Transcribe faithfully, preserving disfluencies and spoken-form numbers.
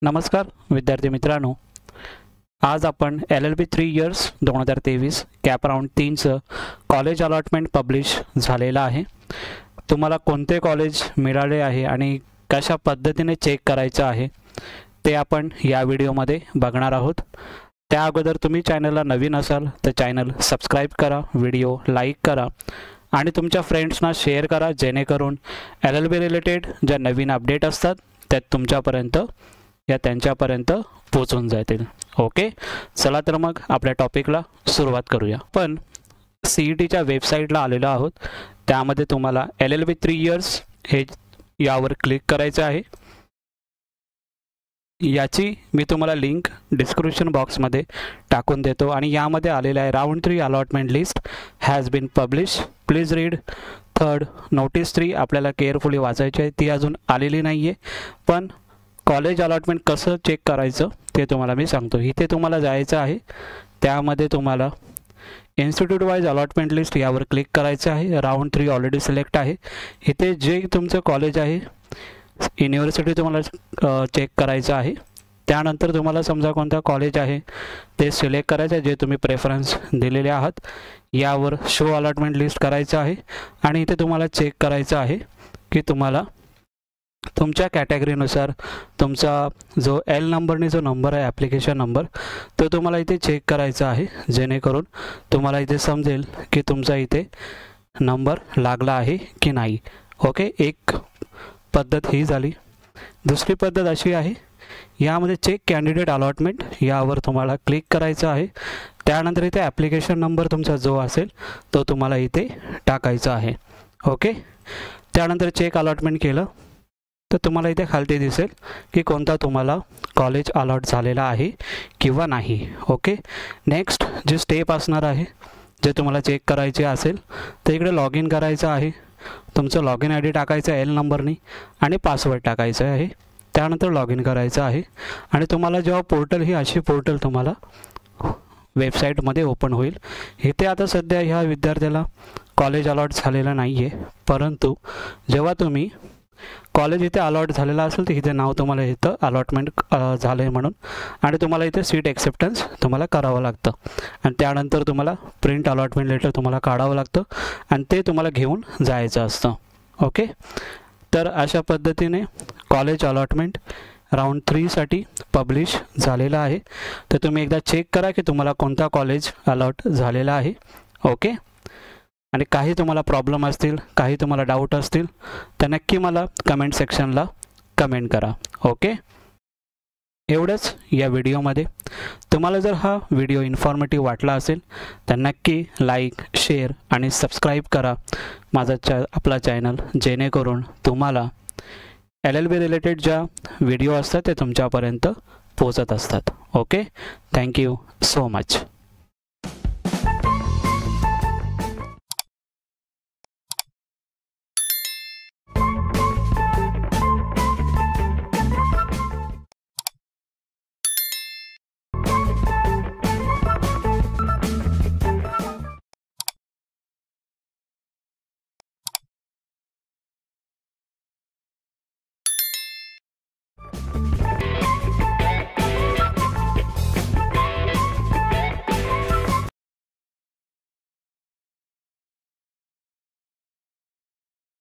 नमस्कार विद्यार्थी मित्रांनो, आज आपण L L B three years दोन हजार तेवीस कॅप राऊंड तीनचं कॉलेज अलॉटमेंट पब्लिश झालेलं आहे। तुम्हाला कोणते कॉलेज मिळाले आहे आणि कशा पद्धतीने चेक करायचं आहे ते आपण या व्हिडिओमध्ये बघणार आहोत। त्या अगोदर तुम्ही चॅनलला नवीन असाल तर चॅनल सबस्क्राईब करा, व्हिडिओ लाईक करा आणि तुमच्या फ्रेंड्सना शेअर करा, जेणेकरून एल एल बी रिलेटेड ज्या नवीन अपडेट असतात त्यात तुमच्यापर्यंत या त्यांच्यापर्यंत पोहोचून जातील। ओके, चला तर मग आपल्या टॉपिकला सुरुवात करूया। पण सी ई टीच्या वेबसाईटला आलेलो आहोत, त्यामध्ये तुम्हाला L L B three years हे यावर क्लिक करायचं आहे। याची मी तुम्हाला लिंक डिस्क्रिप्शन बॉक्समध्ये टाकून देतो आणि यामध्ये आलेलं आहे round three allotment list has been publish, please read. Third notice three आपल्याला केअरफुली वाचायची आहे, ती अजून आलेली नाही आहे। पण कॉलेज अलॉटमेंट कसं चेक करायचं ते तुम्हाला मी सांगतो। इथे तुम्हाला जायचं आहे, त्यामध्ये तुम्हाला इन्स्टिट्यूट वाईज अलॉटमेंट लिस्ट यावर क्लिक करायचं आहे। राऊंड थ्री ऑलरेडी सिलेक्ट आहे। इथे जे तुमचं कॉलेज आहे, युनिव्हर्सिटी तुम्हाला चेक करायचं आहे। त्यानंतर तुम्हाला समजा कोणता कॉलेज आहे ते सिलेक्ट करायचं आहे, जे तुम्ही प्रेफरन्स दिलेले आहात। यावर शो अलॉटमेंट लिस्ट करायचं आहे आणि इथे तुम्हाला चेक करायचं आहे की तुम्हाला तुमच्या कॅटेगरीनुसार तुमचा जो एल नंबरने जो नंबर आहे, ॲप्लिकेशन नंबर, तो तुम्हाला इथे चेक करायचा आहे, जेणेकरून तुम्हाला इथे समजेल की तुमचा इथे नंबर लागला आहे की नाही। ओके, एक पद्धत ही झाली। दुसरी पद्धत अशी आहे, यामध्ये चेक कॅन्डिडेट अलॉटमेंट यावर तुम्हाला क्लिक करायचं आहे। त्यानंतर इथे ॲप्लिकेशन नंबर तुमचा जो असेल तो तुम्हाला इथे टाकायचा आहे। ओके, त्यानंतर चेक अलॉटमेंट केलं तर तुम्हाला इथे खालती दिसेल की कोणता तुम्हाला कॉलेज अलॉट झालेला आहे किंवा नाही। ओके, नेक्स्ट जे स्टेप असणार आहे, जे तुम्हाला चेक करायचे असेल तर इकडे लॉग इन करायचं आहे। तुमचं लॉग इन आय डी टाकायचं आहे एल नंबरनी आणि पासवर्ड टाकायचं आहे। त्यानंतर लॉग इन करायचं आहे आणि तुम्हाला जेव्हा पोर्टल ही अशी पोर्टल तुम्हाला वेबसाईटमध्ये ओपन होईल। इथे आता सध्या ह्या विद्यार्थ्याला कॉलेज अलॉट झालेलं नाही आहे, परंतु जेव्हा तुम्ही कॉलेज इथे अलॉट झालेला असेल तर इथे नाव तुम्हाला इथं अलॉटमेंट झालं आहे म्हणून, आणि तुम्हाला इथे सीट ॲक्सेप्टन्स तुम्हाला करावं लागतं आणि त्यानंतर तुम्हाला प्रिंट अलॉटमेंट लेटर तुम्हाला काढावं लागतं आणि ते तुम्हाला घेऊन जायचं असतं। ओके, तर अशा पद्धतीने कॉलेज अलॉटमेंट राऊंड थ्रीसाठी पब्लिश झालेलं आहे। तर तुम्ही एकदा चेक करा की तुम्हाला कोणता कॉलेज अलॉट झालेला आहे। ओके, आणि काही तुम्हाला प्रॉब्लेम असतील, काही तुम्हाला डाऊट असतील तर नक्की मला कमेंट सेक्शनला कमेंट करा। ओके, एवढंच या व्हिडिओमध्ये। तुम्हाला जर हा व्हिडिओ इन्फॉर्मेटिव्ह वाटला असेल तर नक्की लाईक, शेअर आणि सबस्क्राईब करा माझा चा आपला चॅनल, जेणेकरून तुम्हाला एल एल बी रिलेटेड ज्या व्हिडिओ असतात ते तुमच्यापर्यंत पोहोचत असतात। Okay, thank you so much.